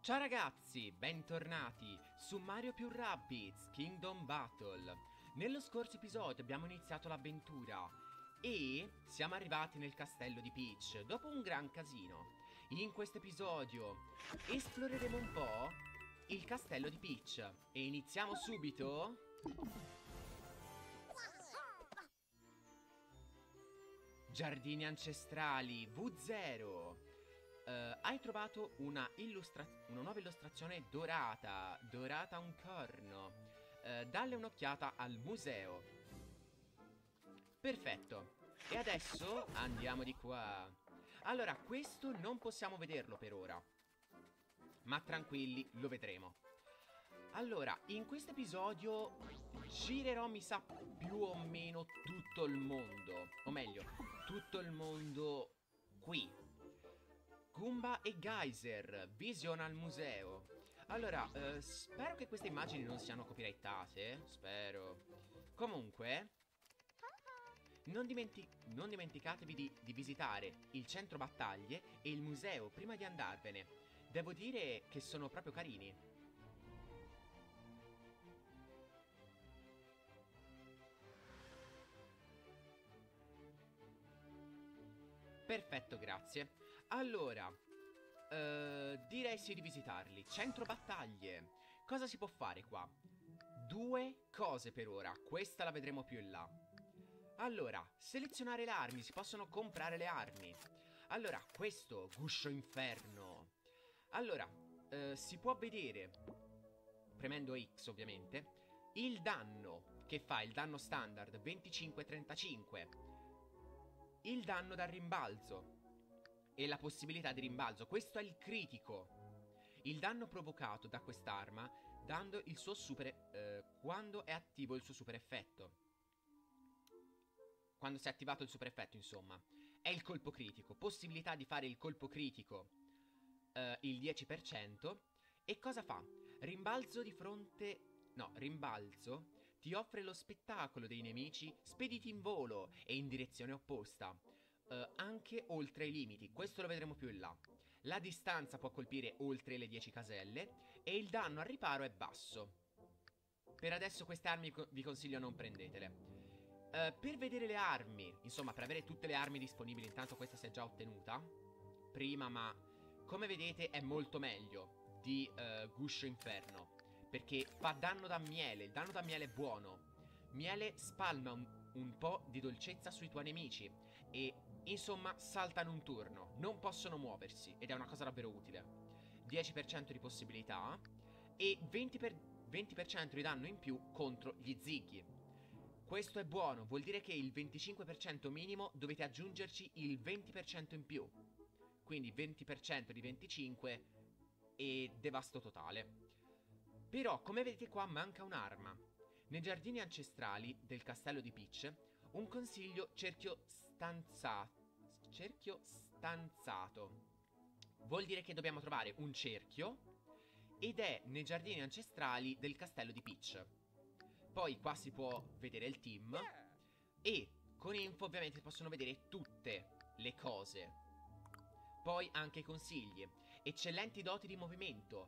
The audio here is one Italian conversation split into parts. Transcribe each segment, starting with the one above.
Ciao ragazzi, bentornati su Mario più Rabbids Kingdom Battle. Nello scorso episodio abbiamo iniziato l'avventura e siamo arrivati nel castello di Peach dopo un gran casino. In questo episodio esploreremo un po' il castello di Peach e iniziamo subito. Giardini ancestrali V0. Hai trovato una nuova illustrazione dorata. Dorata un corno. Dalle un'occhiata al museo. Perfetto. E adesso andiamo di qua. Allora, questo non possiamo vederlo per ora, ma tranquilli, lo vedremo. Allora, in questo episodio girerò, mi sa, più o meno tutto il mondo. O meglio, tutto il mondo qui. Goomba e Geyser, visione al museo. Allora, spero che queste immagini non siano copyrightate. Spero. Comunque, non dimenticatevi di visitare il centro battaglie e il museo prima di andarvene. Devo dire che sono proprio carini. Perfetto, grazie. Allora, direi sì di visitarli. Centro battaglie. Cosa si può fare qua? Due cose per ora. Questa la vedremo più in là. Allora, selezionare le armi. Si possono comprare le armi. Allora, questo, guscio inferno. Allora, si può vedere, premendo X ovviamente, il danno che fa, il danno standard 25-35. Il danno da rimbalzo e la possibilità di rimbalzo. Questo è il critico. Il danno provocato da quest'arma dando il suo super quando è attivo il suo super effetto. Quando si è attivato il super effetto, insomma. È il colpo critico. Possibilità di fare il colpo critico il 10%. E cosa fa? Rimbalzo di fronte... No, rimbalzo ti offre lo spettacolo dei nemici spediti in volo e in direzione opposta, anche oltre i limiti. Questo lo vedremo più in là. La distanza può colpire oltre le 10 caselle e il danno al riparo è basso. Per adesso queste armi vi consiglio non prendetele. Per vedere le armi, insomma per avere tutte le armi disponibili, intanto questa si è già ottenuta prima, ma come vedete è molto meglio di Guscio Inferno, perché fa danno da miele. Il danno da miele è buono. Miele spalma un po' di dolcezza sui tuoi nemici e insomma saltano un turno, non possono muoversi ed è una cosa davvero utile. 10% di possibilità e 20% di danno in più contro gli zighi. Questo è buono, vuol dire che il 25% minimo dovete aggiungerci il 20% in più. Quindi 20% di 25 e devasto totale. Però, come vedete qua, manca un'arma. Nei giardini ancestrali del castello di Peach, un consiglio cerchio stanzato. Vuol dire che dobbiamo trovare un cerchio ed è nei giardini ancestrali del castello di Peach. Poi qua si può vedere il team e con info ovviamente si possono vedere tutte le cose. Poi anche i consigli. Eccellenti doti di movimento.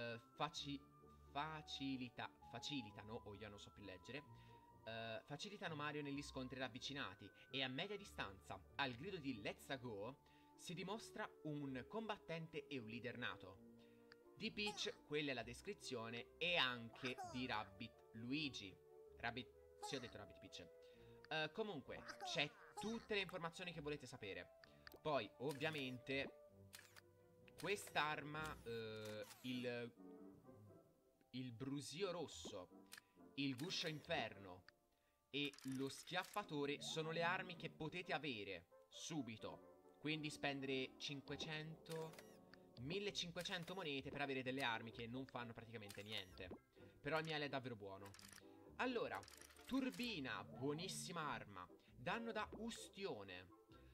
Facilitano, o io non so più leggere. Facilitano Mario negli scontri ravvicinati. E a media distanza, al grido di Let's Go, si dimostra un combattente e un leader nato. Di Peach, quella è la descrizione, e anche di Rabbit Luigi. Sì, ho detto Rabbit Peach. Comunque, c'è tutte le informazioni che volete sapere. Poi, ovviamente, quest'arma, il brusio rosso, il guscio inferno e lo schiaffatore sono le armi che potete avere subito. Quindi spendere 1500 monete per avere delle armi che non fanno praticamente niente. Però il miele è davvero buono. Allora, turbina, buonissima arma. Danno da ustione.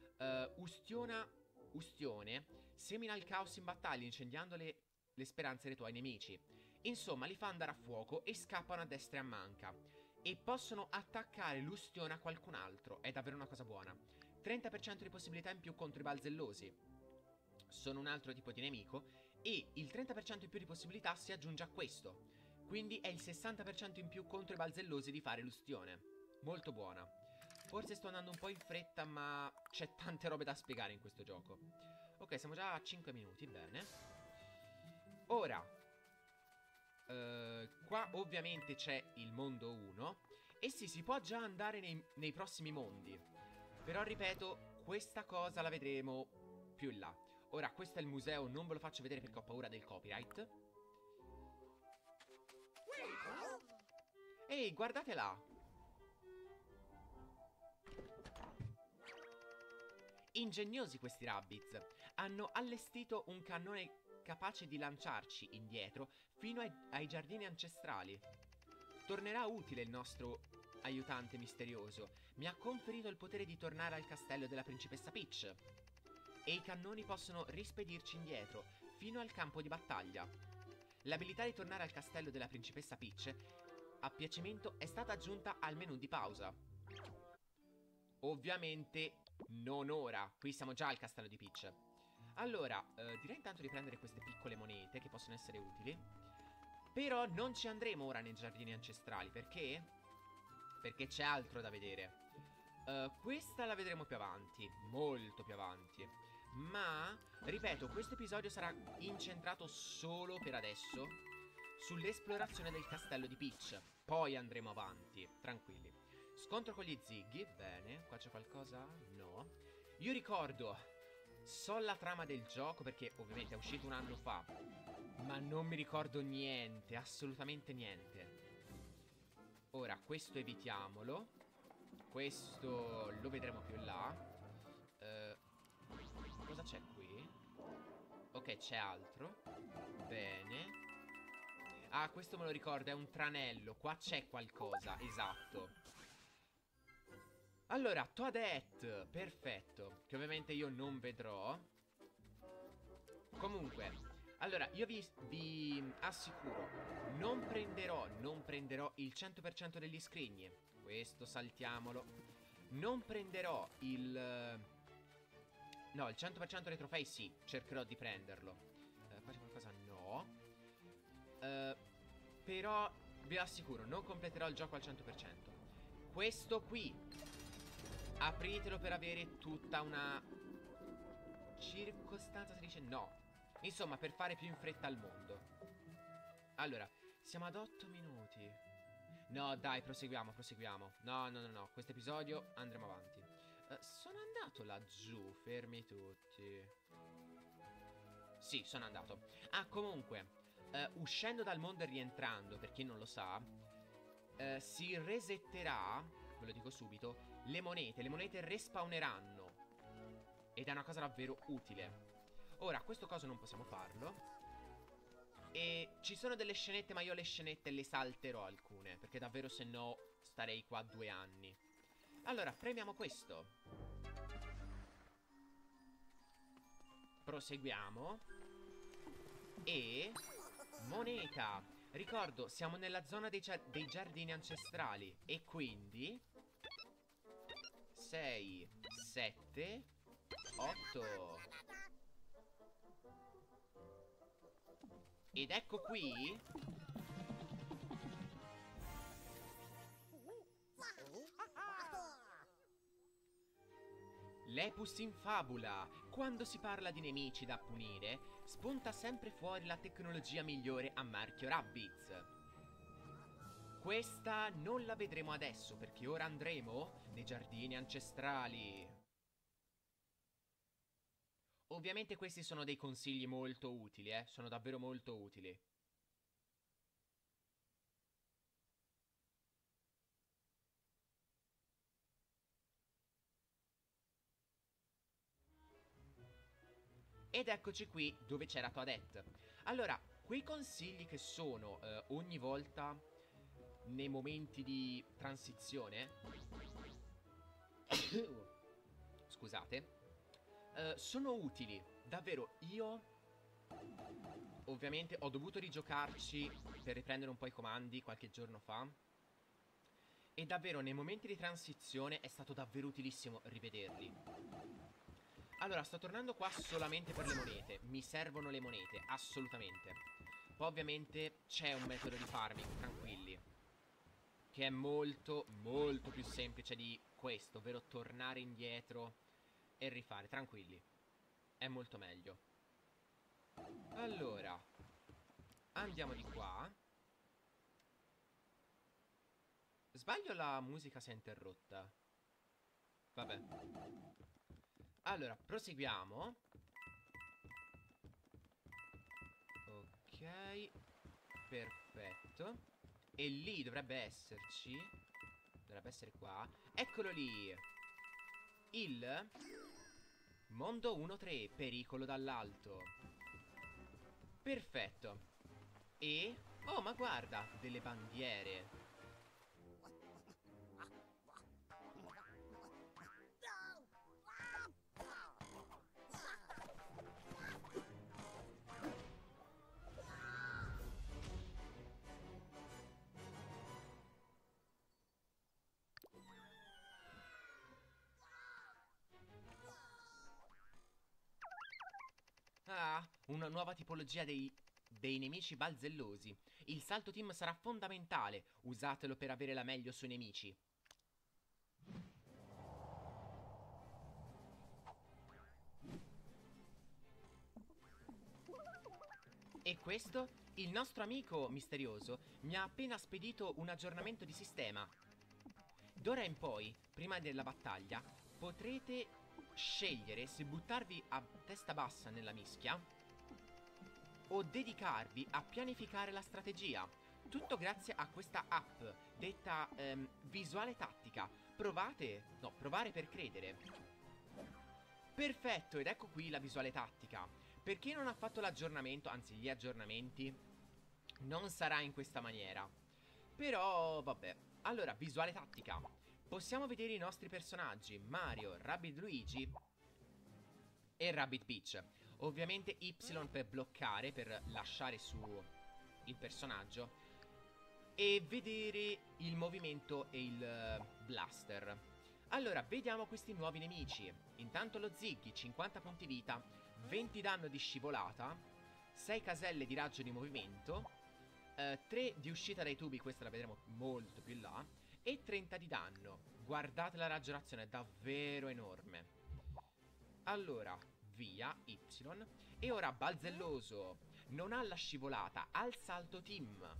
Ustione semina il caos in battaglia incendiando le speranze dei tuoi nemici. Insomma, li fa andare a fuoco e scappano a destra e a manca. E possono attaccare l'ustione a qualcun altro. È davvero una cosa buona. 30% di possibilità in più contro i balzellosi. Sono un altro tipo di nemico E il 30% in più di possibilità si aggiunge a questo. Quindi è il 60% in più contro i balzellosi di fare l'ustione. Molto buona. Forse sto andando un po' in fretta, ma c'è tante robe da spiegare in questo gioco. Ok, siamo già a 5 minuti, bene. Ora, qua ovviamente c'è il mondo 1. E sì, si può già andare nei prossimi mondi. Però ripeto, questa cosa la vedremo più in là. Ora, questo è il museo, non ve lo faccio vedere perché ho paura del copyright. Ehi, guardate là! Ingegnosi questi Rabbids. Hanno allestito un cannone capace di lanciarci indietro fino ai giardini ancestrali. Tornerà utile il nostro aiutante misterioso. Mi ha conferito il potere di tornare al castello della principessa Peach. E i cannoni possono rispedirci indietro, fino al campo di battaglia. L'abilità di tornare al castello della principessa Peach, a piacimento, è stata aggiunta al menu di pausa. Ovviamente non ora, qui siamo già al castello di Peach. Allora, direi intanto di prendere queste piccole monete che possono essere utili. Però non ci andremo ora nei giardini ancestrali, perché? Perché c'è altro da vedere. Questa la vedremo più avanti, molto più avanti. Ma, ripeto, questo episodio sarà incentrato solo per adesso sull'esplorazione del castello di Peach. Poi andremo avanti, tranquilli. Scontro con gli Ziggy, bene. Qua c'è qualcosa? No. Io ricordo, so la trama del gioco perché ovviamente è uscito un anno fa, ma non mi ricordo niente, assolutamente niente. Ora, questo evitiamolo. Questo lo vedremo più in là. Cosa c'è qui? Ok, c'è altro. Bene. Ah, questo me lo ricordo, è un tranello. Qua c'è qualcosa, esatto. Allora, Toadette, perfetto. Che ovviamente io non vedrò. Comunque, allora, io vi assicuro, non prenderò il 100% degli scrigni. Questo saltiamolo. Non prenderò il... No, il 100% dei trofei sì, cercherò di prenderlo. Qua c'è qualcosa? No. Però vi assicuro, non completerò il gioco al 100%. Questo qui, apritelo per avere tutta una circostanza, si dice? No. Insomma, per fare più in fretta al mondo. Allora, siamo ad 8 minuti. No, dai, proseguiamo, proseguiamo. No, no, no, no, questo episodio andremo avanti. Sono andato laggiù, fermi tutti. Sì, sono andato. Ah, comunque, uscendo dal mondo e rientrando, per chi non lo sa, si resetterà, ve lo dico subito, le monete respawneranno. Ed è una cosa davvero utile. Ora, questo coso non possiamo farlo. E ci sono delle scenette, ma io le scenette le salterò alcune, perché davvero se no starei qua 2 anni. Allora, premiamo questo. Proseguiamo. E... moneta. Ricordo, siamo nella zona dei giardini ancestrali. E quindi... 6, 7, 8. Ed ecco qui. L'Epus in fabula. Quando si parla di nemici da punire, spunta sempre fuori la tecnologia migliore a marchio Rabbids. Questa non la vedremo adesso, perché ora andremo nei giardini ancestrali. Ovviamente questi sono dei consigli molto utili, sono davvero molto utili. Ed eccoci qui dove c'era Toadette. Allora, quei consigli che sono ogni volta nei momenti di transizione scusate, sono utili. Davvero, io ovviamente ho dovuto rigiocarci per riprendere un po' i comandi qualche giorno fa. E davvero nei momenti di transizione è stato davvero utilissimo rivederli. Allora, sto tornando qua solamente per le monete. Mi servono le monete, assolutamente. Poi ovviamente c'è un metodo di farming, tranquilli, che è molto, molto più semplice di questo, ovvero tornare indietro e rifare, tranquilli. È molto meglio. Allora, andiamo di qua. Sbaglio, la musica si è interrotta. Vabbè. Allora, proseguiamo. Ok, perfetto. E lì dovrebbe esserci. Dovrebbe essere qua. Eccolo lì. Il mondo 1-3, pericolo dall'alto. Perfetto. E... oh, ma guarda, delle bandiere. Ah, una nuova tipologia dei nemici balzellosi. Il salto team sarà fondamentale. Usatelo per avere la meglio sui nemici. E questo? Il nostro amico misterioso mi ha appena spedito un aggiornamento di sistema. D'ora in poi, prima della battaglia, potrete scegliere se buttarvi a testa bassa nella mischia o dedicarvi a pianificare la strategia. Tutto grazie a questa app detta visuale tattica. Provate, no, provare per credere. Perfetto, ed ecco qui la visuale tattica. Per chi non ha fatto l'aggiornamento, anzi gli aggiornamenti, non sarà in questa maniera. Però, vabbè. Allora, visuale tattica. Possiamo vedere i nostri personaggi, Mario, Rabbid Luigi e Rabbid Peach. Ovviamente Y per bloccare, per lasciare su il personaggio. E vedere il movimento e il blaster. Allora, vediamo questi nuovi nemici. Intanto lo Ziggy, 50 punti vita, 20 danno di scivolata, 6 caselle di raggio di movimento, 3 di uscita dai tubi, questa la vedremo molto più in là, e 30 di danno. Guardate la raggiorazione, è davvero enorme. Allora, via, Y. E ora Balzelloso non ha la scivolata, ha il salto team.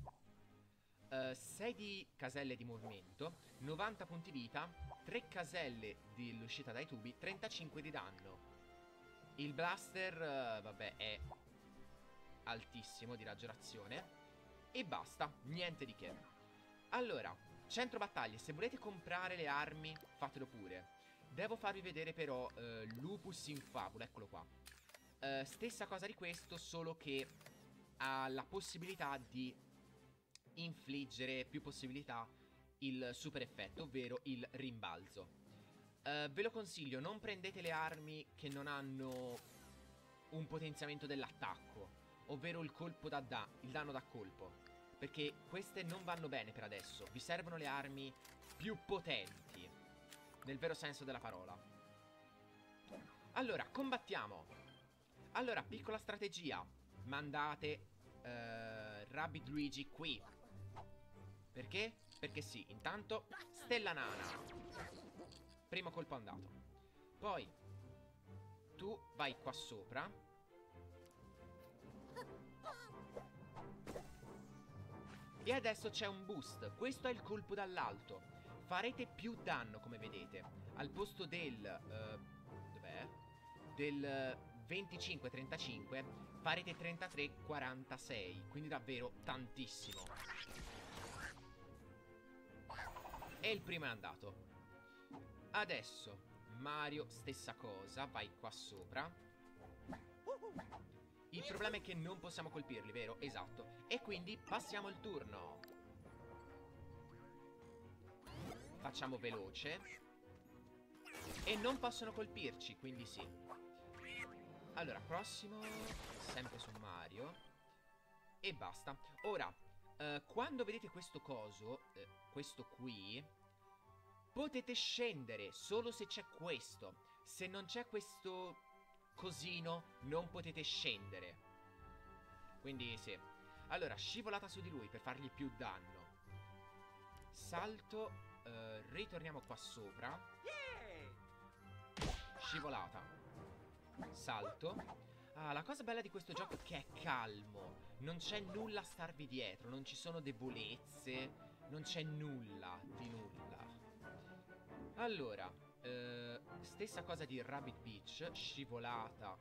6 di caselle di movimento, 90 punti vita, 3 caselle dell'uscita dai tubi, 35 di danno. Il blaster, vabbè, è altissimo di raggiorazione. E basta, niente di che. Allora, centro battaglie, se volete comprare le armi, fatelo pure. Devo farvi vedere però Lupus in Fabula, eccolo qua. Stessa cosa di questo, solo che ha la possibilità di infliggere più possibilità il super effetto, ovvero il rimbalzo. Ve lo consiglio, non prendete le armi che non hanno un potenziamento dell'attacco, ovvero il colpo il danno da colpo, perché queste non vanno bene per adesso. Vi servono le armi più potenti, nel vero senso della parola. Allora, combattiamo. Allora, piccola strategia. Mandate Rabbid Luigi qui. Perché? Perché sì, intanto Stella Nana. Primo colpo andato. Poi tu vai qua sopra. E adesso c'è un boost. Questo è il colpo dall'alto. Farete più danno, come vedete. Al posto del dov'è? Del 25-35 farete 33-46. Quindi davvero tantissimo. E il primo è andato. Adesso Mario, stessa cosa, vai qua sopra. Il problema è che non possiamo colpirli, vero? Esatto. E quindi passiamo il turno. Facciamo veloce. E non possono colpirci, quindi sì. Allora, prossimo. Sempre su Mario. E basta. Ora, quando vedete questo coso, questo qui, potete scendere solo se c'è questo. Se non c'è questo cosino non potete scendere. Quindi sì. Allora, scivolata su di lui per fargli più danno. Salto. Ritorniamo qua sopra. Scivolata. Salto. Ah, la cosa bella di questo gioco è che è calmo. Non c'è nulla a starvi dietro. Non ci sono debolezze. Non c'è nulla di nulla. Allora, stessa cosa di Rabbit Beach. Scivolata.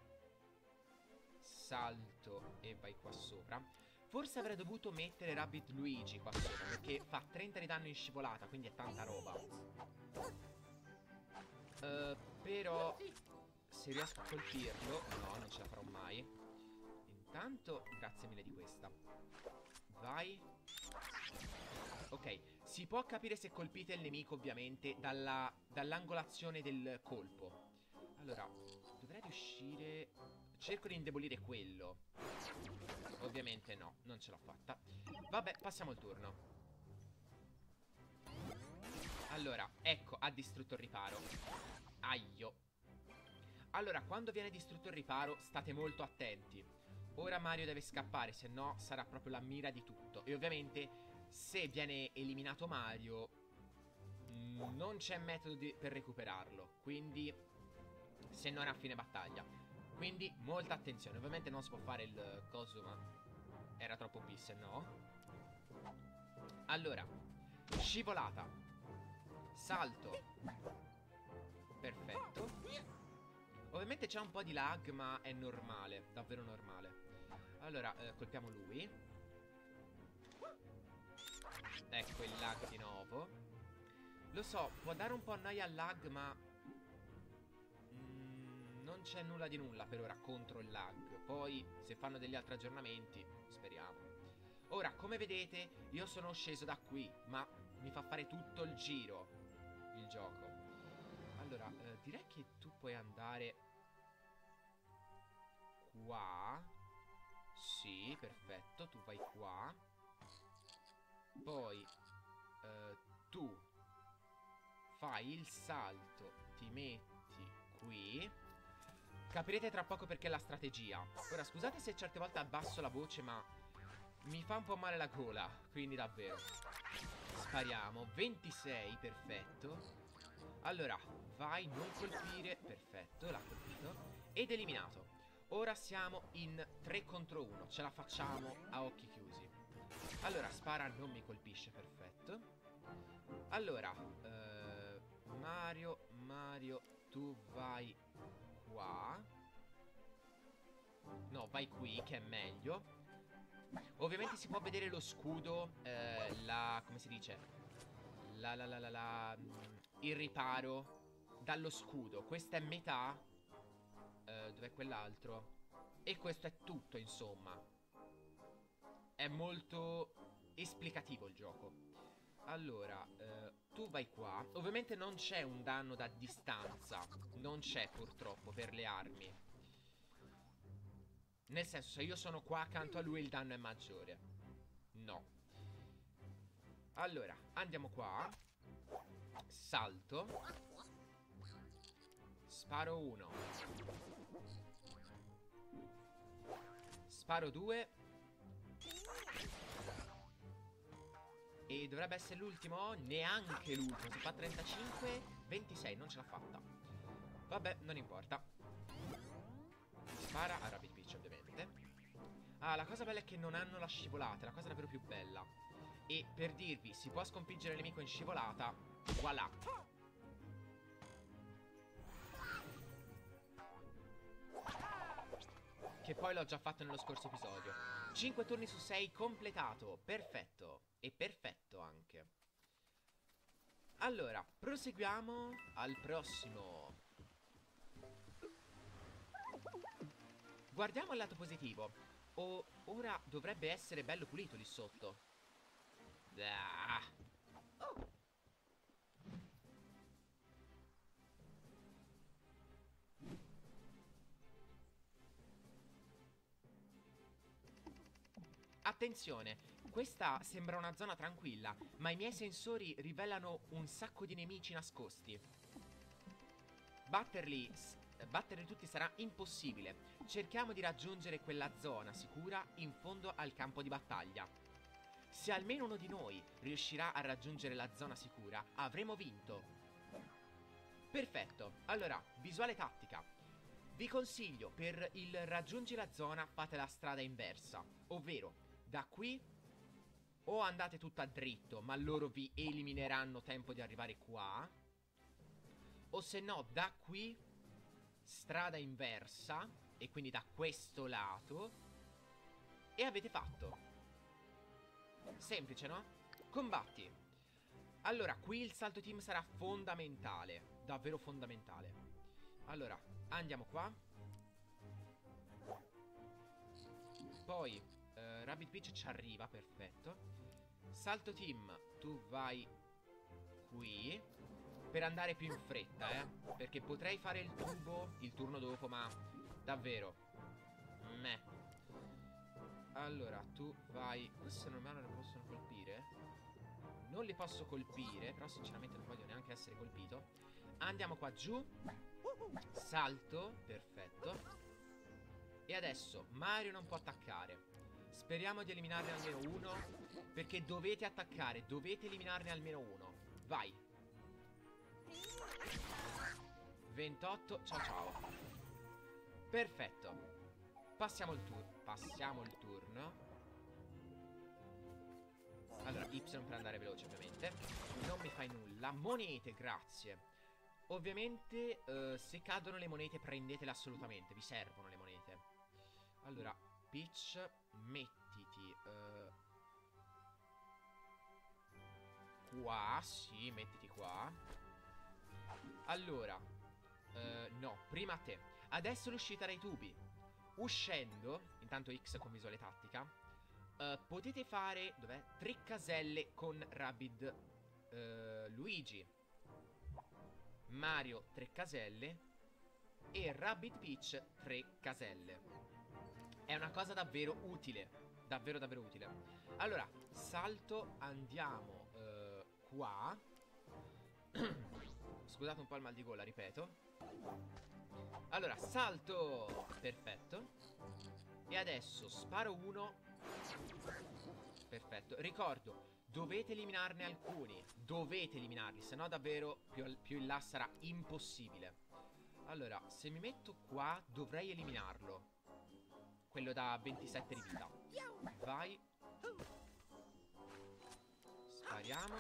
Salto e vai qua sopra. Forse avrei dovuto mettere Rabbit Luigi qua sopra, perché fa 30 di danno in scivolata, quindi è tanta roba. Però se riesco a colpirlo... No, non ce la farò mai. Intanto, grazie mille di questa. Vai. Ok, si può capire se colpite il nemico ovviamente dall'angolazione del colpo. Allora, dovrei riuscire... Cerco di indebolire quello. Ovviamente no, non ce l'ho fatta. Vabbè, passiamo il turno. Allora, ecco, ha distrutto il riparo. Aio. Allora, quando viene distrutto il riparo, state molto attenti. Ora Mario deve scappare, se no sarà proprio la mira di tutto. E ovviamente, se viene eliminato Mario, non c'è metodo per recuperarlo. Quindi, se non è a fine battaglia. Quindi, molta attenzione. Ovviamente non si può fare il coso, ma era troppo bis, no? Allora, scivolata. Salto. Perfetto. Ovviamente c'è un po' di lag, ma è normale, davvero normale. Allora, colpiamo lui. Ecco il lag di nuovo. Lo so, può dare un po' a noia al lag, ma non c'è nulla di nulla per ora contro il lag. Poi, se fanno degli altri aggiornamenti, speriamo. Ora, come vedete, io sono sceso da qui, ma mi fa fare tutto il giro il gioco. Allora, direi che tu puoi andare qua. Sì, perfetto, tu vai qua. Poi tu fai il salto, ti metti qui. Capirete tra poco perché la strategia. Ora, scusate se certe volte abbasso la voce, ma mi fa un po' male la gola, quindi davvero. Spariamo, 26, perfetto. Allora, vai, non colpire, perfetto, l'ha colpito. Ed eliminato. Ora siamo in 3 contro 1, ce la facciamo a occhi chiusi. Allora, spara, non mi colpisce, perfetto. Allora, Mario, tu vai qua. No, vai qui, che è meglio. Ovviamente si può vedere lo scudo, come si dice? Il riparo dallo scudo. Questa è metà. Dov'è quell'altro? E questo è tutto, insomma. È molto esplicativo il gioco. Allora, tu vai qua. Ovviamente non c'è un danno da distanza. Non c'è purtroppo per le armi. Nel senso, se io sono qua accanto a lui il danno è maggiore. No. Allora, andiamo qua. Salto. Sparo 1. Sparo 2. E dovrebbe essere l'ultimo? Neanche l'ultimo. Si fa 35. 26, non ce l'ha fatta. Vabbè, non importa. Spara a Rabbit Peach, ovviamente. Ah, la cosa bella è che non hanno la scivolata. È la cosa davvero più bella. E per dirvi, si può sconfiggere il nemico in scivolata. Voilà. Che poi l'ho già fatto nello scorso episodio. 5 turni su 6 completato. Perfetto. E perfetto anche. Allora, proseguiamo al prossimo. Guardiamo il lato positivo. Ora dovrebbe essere bello pulito lì sotto. Ah. Attenzione, questa sembra una zona tranquilla, ma i miei sensori rivelano un sacco di nemici nascosti. Batterli batterli tutti sarà impossibile. Cerchiamo di raggiungere quella zona sicura in fondo al campo di battaglia. Se almeno uno di noi riuscirà a raggiungere la zona sicura, avremo vinto. Perfetto. Allora, visuale tattica. Vi consiglio, per il raggiungi la zona fate la strada inversa, ovvero da qui o andate tutto a dritto, ma loro vi elimineranno tempo di arrivare qua, o se no da qui strada inversa e quindi da questo lato e avete fatto. Semplice, no? Combatti. Allora, qui il salto team sarà fondamentale, davvero fondamentale. Allora, andiamo qua. Poi Rabbit Peach ci arriva, perfetto. Salto team, tu vai qui per andare più in fretta, perché potrei fare il tubo il turno dopo, ma davvero meh. Allora, tu vai. Questi normali non possono colpire. Non li posso colpire, però sinceramente non voglio neanche essere colpito. Andiamo qua giù. Salto, perfetto. E adesso Mario non può attaccare. Speriamo di eliminarne almeno uno, perché dovete attaccare, dovete eliminarne almeno uno. Vai. 28, ciao ciao. Perfetto. Passiamo il turno. Allora, Y per andare veloce, ovviamente. Non mi fai nulla. Monete, grazie. Ovviamente, se cadono le monete, prendetele assolutamente. Vi servono le monete. Allora, Peach, mettiti qua. Sì, mettiti qua. Allora, no, prima te. Adesso l'uscita dai tubi. Uscendo, intanto X con visuale tattica, potete fare, dov'è? 3 caselle con Rabid Luigi, Mario 3 caselle e Rabbit Peach 3 caselle. È una cosa davvero utile, davvero davvero utile. Allora, salto, andiamo qua. Scusate un po' il mal di gola, ripeto. Allora, salto. Perfetto. E adesso sparo uno. Perfetto. Ricordo, dovete eliminarne alcuni. Dovete eliminarli, se no davvero più in là sarà impossibile. Allora, se mi metto qua dovrei eliminarlo. Quello da 27 di vita. Vai. Spariamo.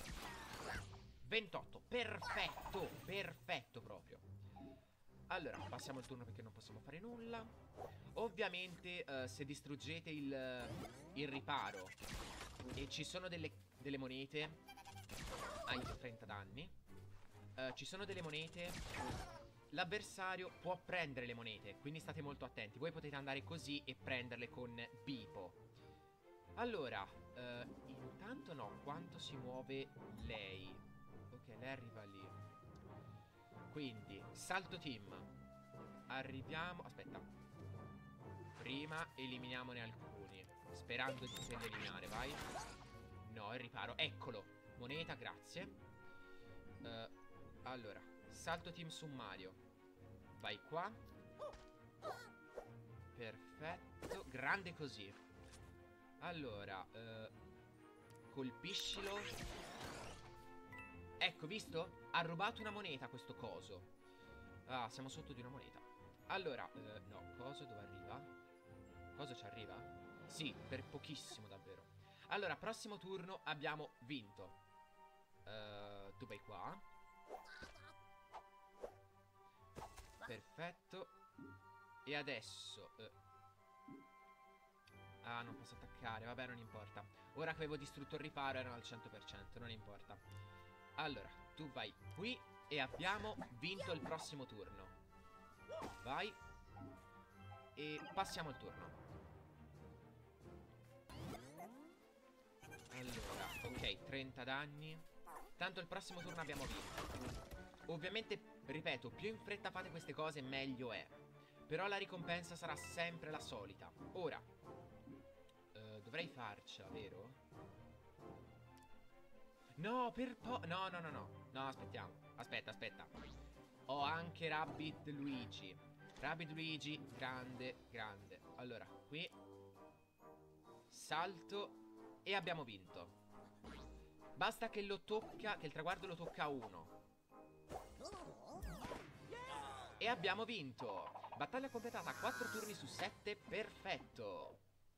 28. Perfetto. Perfetto proprio. Allora, passiamo il turno perché non possiamo fare nulla. Ovviamente, se distruggete il riparo e ci sono delle monete. Hai 30 danni. Ci sono delle monete. L'avversario può prendere le monete, quindi state molto attenti. Voi potete andare così e prenderle con Bipo. Allora, intanto no, quanto si muove lei? Ok, lei arriva lì. Quindi, salto team. Arriviamo, aspetta. Prima eliminiamone alcuni, sperando di poterli eliminare, vai. No, il riparo, eccolo. Moneta, grazie. Allora, salto team su Mario. Vai qua. Perfetto, grande così. Allora, colpiscilo. Ecco, visto? Ha rubato una moneta questo coso. Ah, siamo sotto di una moneta. Allora, no, coso dove arriva? Coso ci arriva? Sì, per pochissimo davvero. Allora, prossimo turno abbiamo vinto. Tu vai qua. Perfetto. E adesso ah, non posso attaccare, vabbè, non importa. Ora che avevo distrutto il riparo erano al 100%, non importa. Allora, tu vai qui e abbiamo vinto il prossimo turno. Vai. E passiamo il turno. Allora, ok, 30 danni. Tanto il prossimo turno abbiamo vinto. Ovviamente, ripeto, più in fretta fate queste cose meglio è. Però la ricompensa sarà sempre la solita. Ora dovrei farcela, vero? No, no, no, no, no. No, aspettiamo. Aspetta, aspetta. Ho anche Rabbid Luigi. Rabbid Luigi, grande, grande. Allora, qui salto e abbiamo vinto. Basta che lo tocca, che il traguardo lo tocca a 1. E abbiamo vinto. Battaglia completata, 4 turni su 7, perfetto.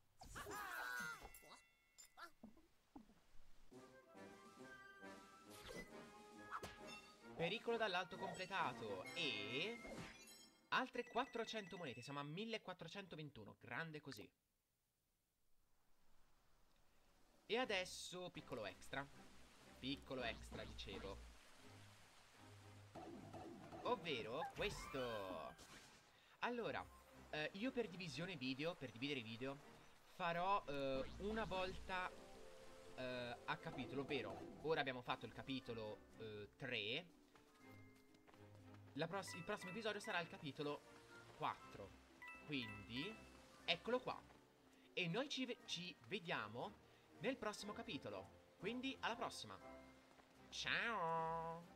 Pericolo dall'alto completato. E altre 400 monete, siamo a 1421, grande così. E adesso piccolo extra, dicevo. Ovvero questo. Allora, io per divisione video, per dividere i video, farò una volta a capitolo, ovvero ora abbiamo fatto il capitolo 3. Il prossimo episodio sarà il capitolo 4. Quindi, eccolo qua. E noi ci vediamo nel prossimo capitolo. Quindi, alla prossima. Ciao!